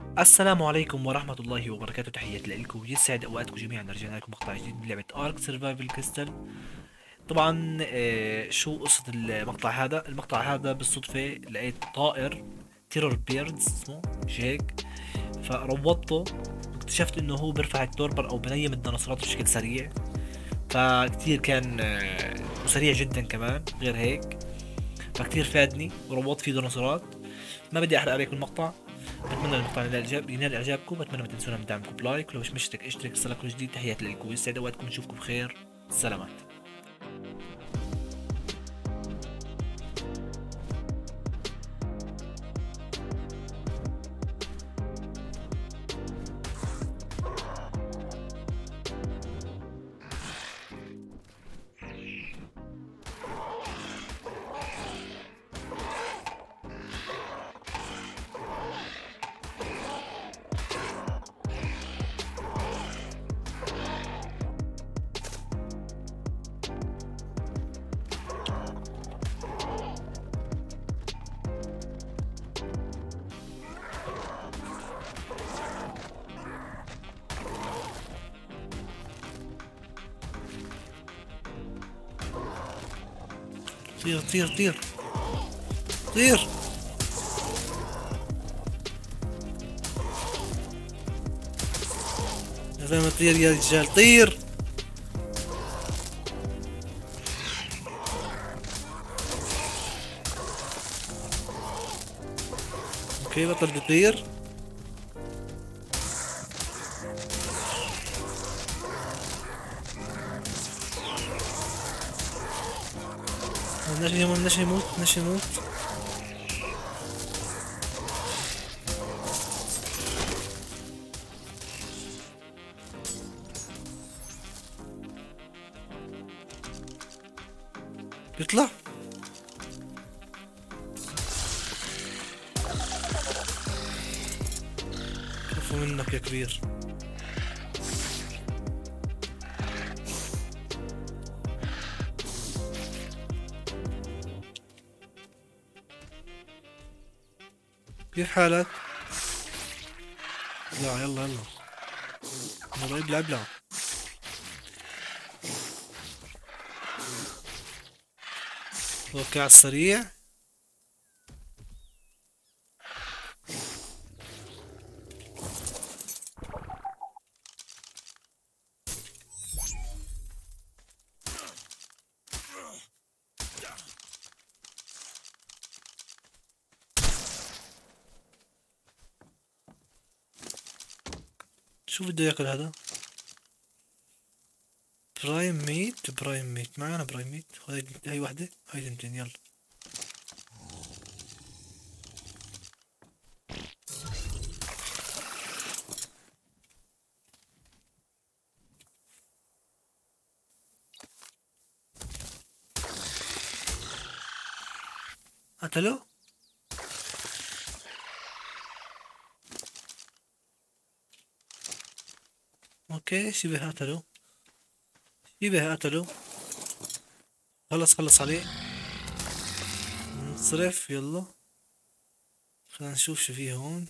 السلام عليكم ورحمة الله وبركاته، تحياتي لكم، يسعد اوقاتكم جميعا. رجعنا لكم مقطع جديد من لعبة ارك سرفايفل كريستال. طبعا شو قصة المقطع هذا؟ المقطع هذا بالصدفة لقيت طائر تيرور بيردز اسمه، مش هيك؟ فروضته واكتشفت انه هو بيرفع التوربر او بنيم الديناصورات بشكل سريع. فكتير كان وسريع جدا كمان غير هيك. فكتير فادني وروضت فيه ديناصورات. ما بدي احرق عليكم المقطع. بتمنى المقطع ينال اعجابكم. بتمنى ما تنسونا من دعمكم بلايك، ولو مش مشترك اشترك، صار جديد. تحياتي لكم، يسعد اوقاتكم، نشوفكم بخير. سلامات. طير طير طير طير. زي ما طير يا رجال، طير. اوكي بطل بيطير. بدناش يموت، بدناش يموت. بيطلع. خافوا منك يا كبير. كيف حالك؟ لا يلا يلا، يلا ابلع ابلع. اوكي على السريع. شو بده ياكل هذا؟ برايم ميت، برايم ميت معنا، برايم ميت. هاي وحدة، هاي تنتين، يلا. قتلوا. اوكي شبه قتلوا، شبه قتلوا. خلص عليه. انصرف يلا. خلينا نشوف شو فيه هون.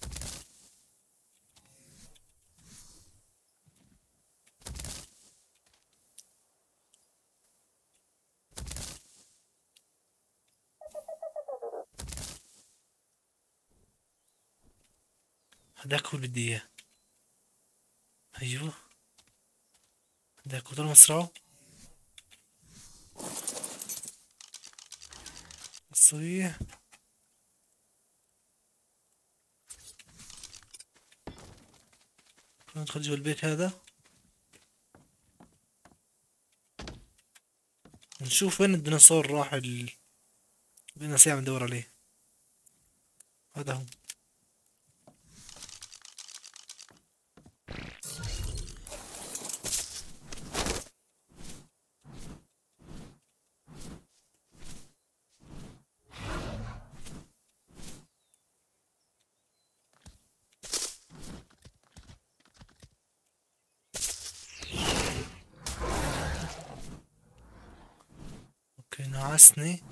هداك هو اللي بدي اياه. ايوه، هداك هو، ضل مصرعه. الصريح. خلينا ندخل جوا البيت هذا، نشوف وين الديناصور راح بدنا ساعة ندور عليه. هذا هو. اوكي نعسني.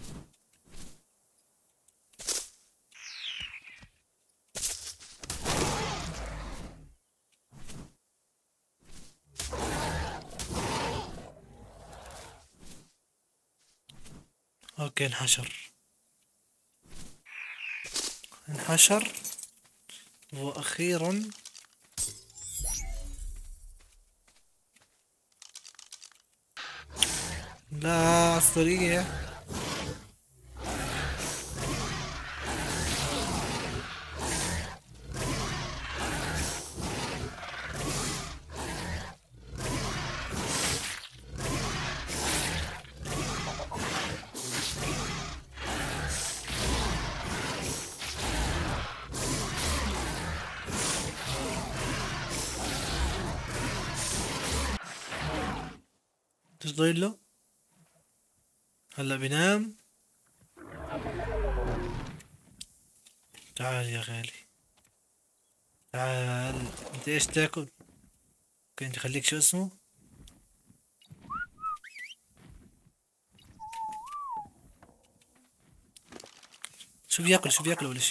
اوكي انحشر. انحشر. واخيرا. لا عصرية. ايش ضايل له؟ هلا بينام. تعال يا غالي. تعال. انت ايش تاكل؟ اوكي انت خليك شو اسمه. شو بياكل اول شي.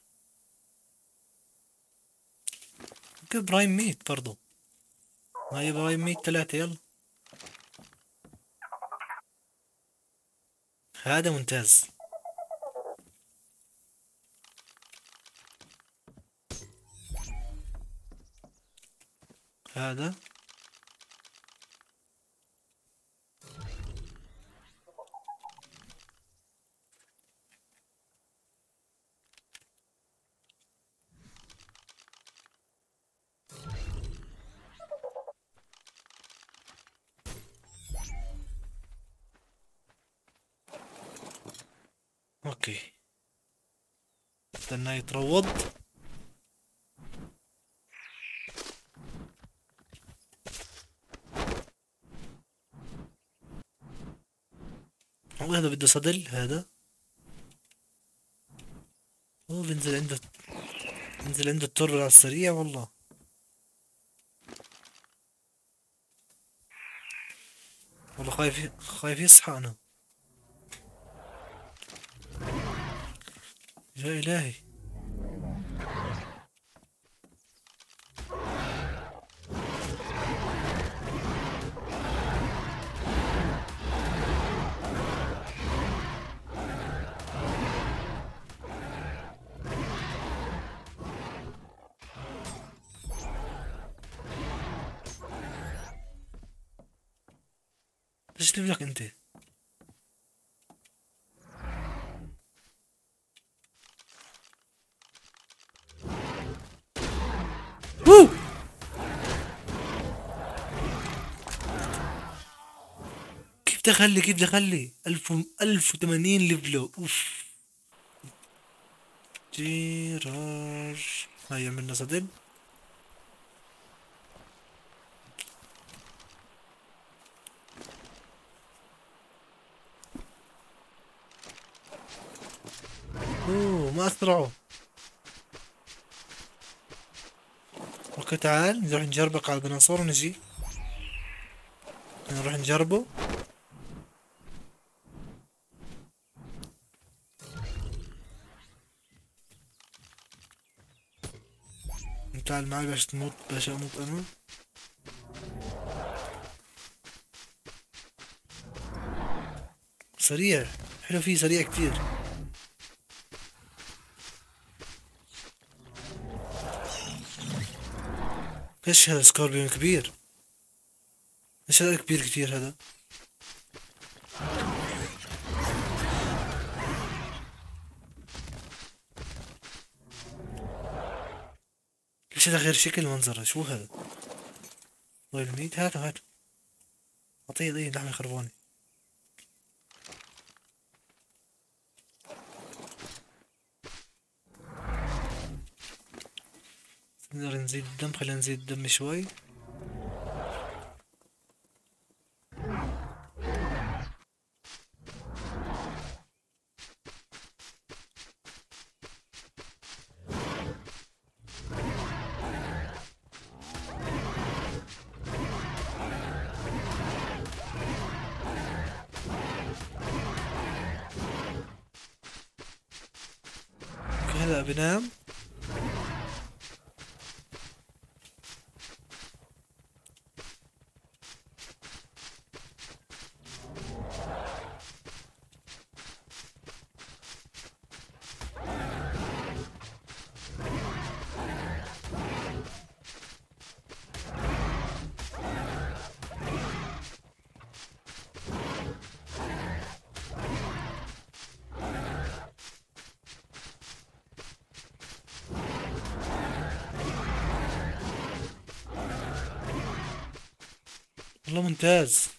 اوكي برايم ميت برضو. هاي برايم ميت 3 يلا. هذا ممتاز. هذا. اوكي. استنى يتروض. هو هذا بده صدل هذا. هو بينزل عنده التور على السريع والله. والله خايف يصحى انا. يا الهي. ايش لك انت. وو. كيف دخلي 1080 ليفلو اوف. جيراج. هاي عملنا صدل. اوه ما اسرعوا. اوكي تعال نروح نجربك على الديناصور ونجي. نروح نجربه. تعال معي باش تموت باش اموت انا. سريع. حلو فيه سريع كتير. ايش هذا سكوربيون كبير. ايش هذا كبير كتير هذا. ليش هذا غير شكل منظره شو هذا. طيب الميت هاته. اعطيه لحم خرباني. نقدر نزيد الدم خلينا نزيد الدم شوي. اوكي هلا بنام. والله ممتاز.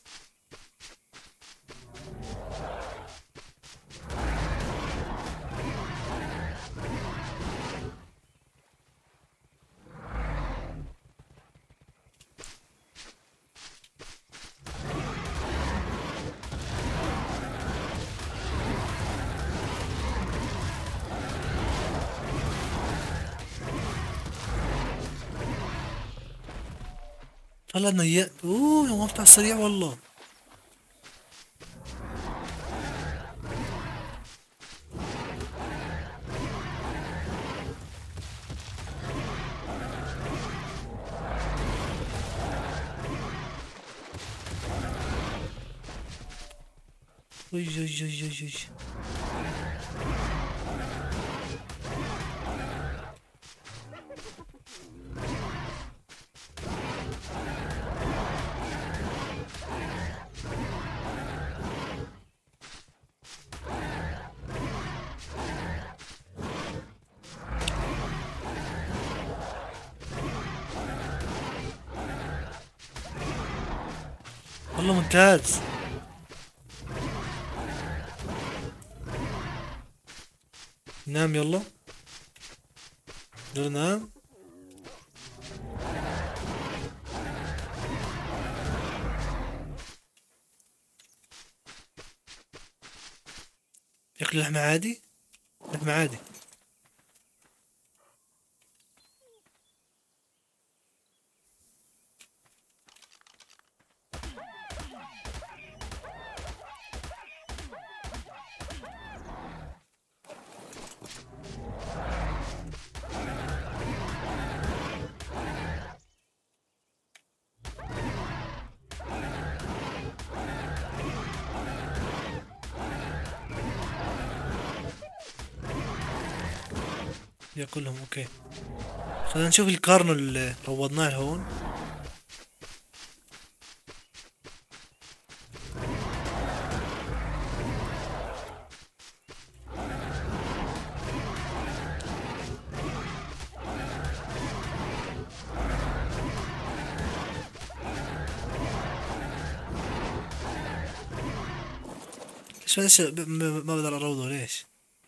والله نيأت، اوه يا مفتاح سريع والله. وي وي وي وي وي. والله ممتاز. نام يلا. يلا نام. ياكل لحمة عادي. لحمة عادي. ياكلهم اوكي. خلينا نشوف الكارنو اللي روضناه هون. ليش ما بقدر اروضه ليش؟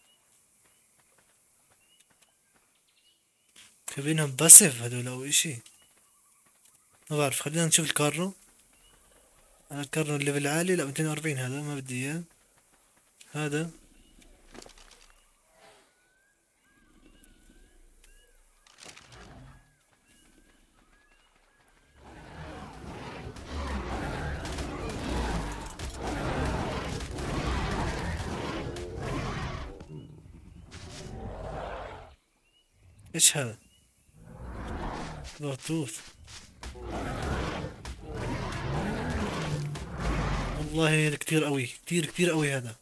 كابينهم باسف هدول او اشي. ما بعرف، خلينا نشوف الكارنو. انا الكارنو الليفل عالي، لا 240 هذا ما بدي اياه. هذا ايش هذا؟ بلوتوث. والله هذا كتير قوي، كتير كتير قوي هذا.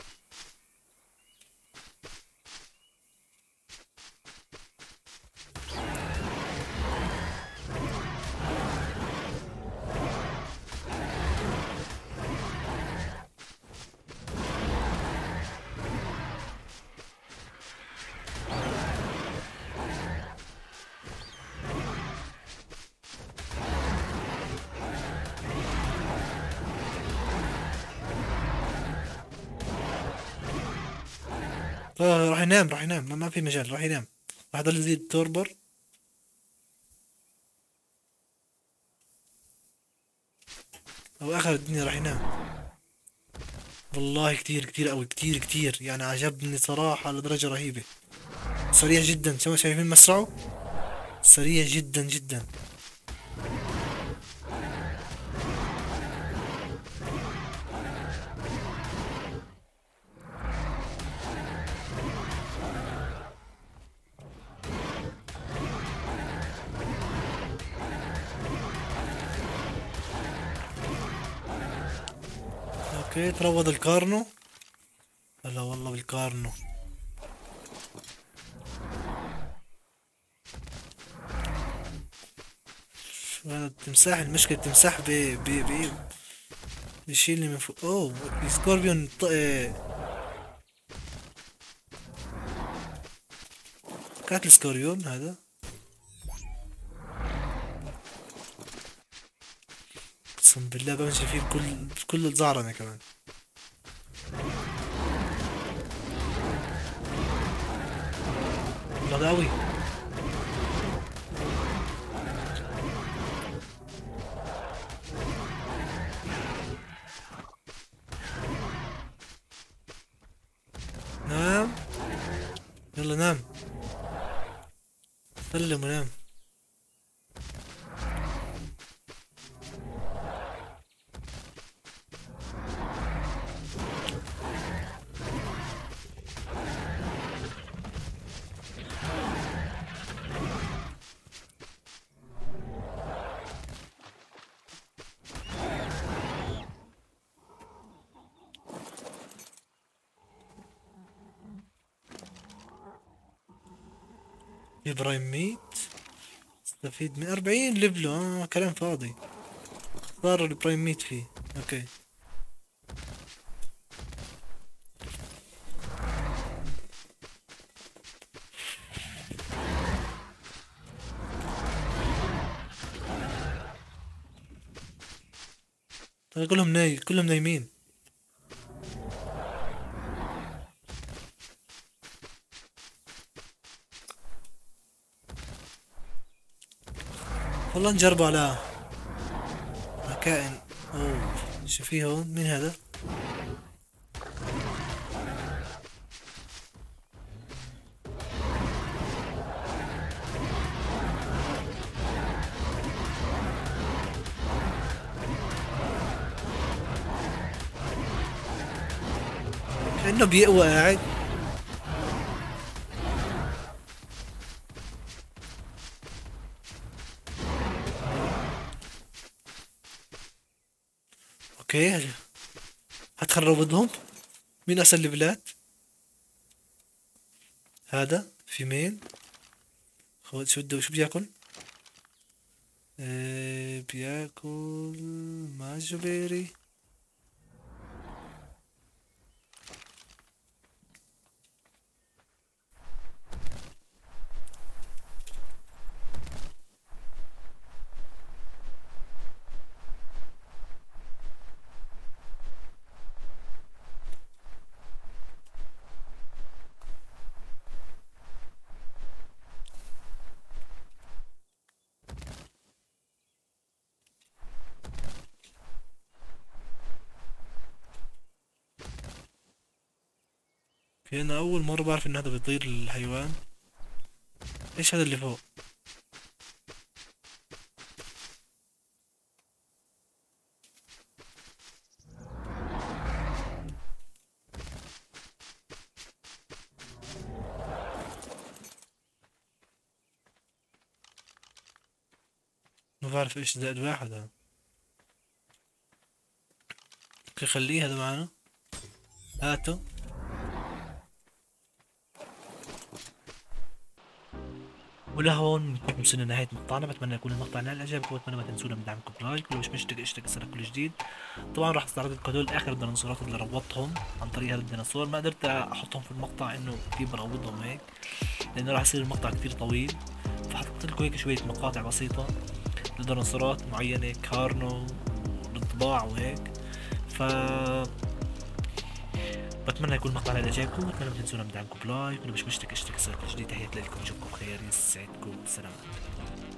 راح ينام، راح ينام، ما في مجال، راح ينام. راح يضل يزيد توربر. او اخر الدنيا راح ينام. والله كتير كتير قوي، كتير كتير يعني، عجبني صراحة لدرجة رهيبة. سريع جدا، شايفين مسرعه؟ سريع جدا جدا. اوكي تروض الكارنو. هلا والله بالكارنو. شو هذا التمساح؟ المشكلة التمساح بيشيلني من فوق. اوه السكوربيون كانت السكوربيون هذا. قسم بالله بمشي فيه بكل الزعرنة كمان. والله ده قوي. نام. يلا نام. سلم ونام. في برايم ميت. استفيد من 40 ليفله. كلام فاضي. صار البرايم ميت فيه. اوكي. طيب كلهم نايمين. والله نجربوا على كائن. اوه. شو فيه هون؟ مين هذا؟ كأنه بيقوى قاعد. اوكي. هتخرب ضدهم. مين اسهل ليفلات؟ هذا فيميل. شو بياكل؟ بياكل ماجوبيري. في انا اول مرة بعرف ان هذا بيطير الحيوان. ايش هذا اللي فوق؟ ما بعرف ايش زائد واحد هذا. اوكي خليه هذا معنا. هاته. ولهون بنكون وصلنا لنهاية مقطعنا. بتمنى يكون المقطع نال اعجابكم، وبتمنى ما تنسونا من دعمكم بلايك، ولو مش مشترك اشترك يصير كل جديد. طبعا راح استعرض لكم هدول اخر الديناصورات اللي روضتهم عن طريق هذا الديناصور. ما قدرت احطهم في المقطع انه كيف بروضهم هيك، لانه راح يصير المقطع كثير طويل. فحطيت لكم هيك شوية مقاطع بسيطة لديناصورات معينة، كارنو والطباع وهيك. ف بتمنى يكون المقطع نال اعجابكم، وبتمنى ما تنسونا من دعمكم بلايك، ولو مش مشترك اشترك يصير كل جديد. تحياتي لكم، اشوفكم بخير، يسعدكم، سلامات.